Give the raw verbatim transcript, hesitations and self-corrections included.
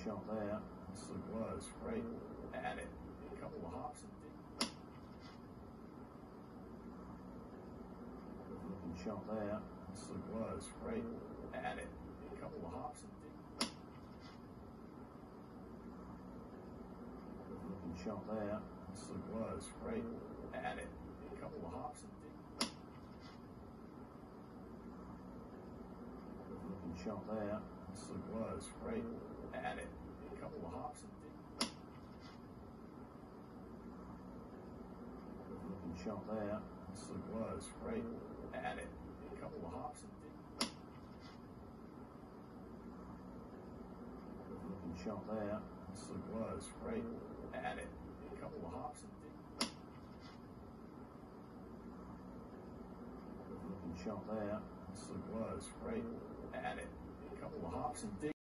shot there. Yes, it was great. At it. A couple of hops and good looking shot there. Yes, it was great. At it. A couple of hops and good looking shot there. Yes, it was great. At it. A couple of hops and good looking shot there. Yes, it was great. At it. A couple of hops and good looking shot there. Yes, it was great. At it. A couple of hops and good looking shot there. Yes, it was great. At it. A couple of hops and good looking shot there. Yes, it was great. At it. A couple of hops and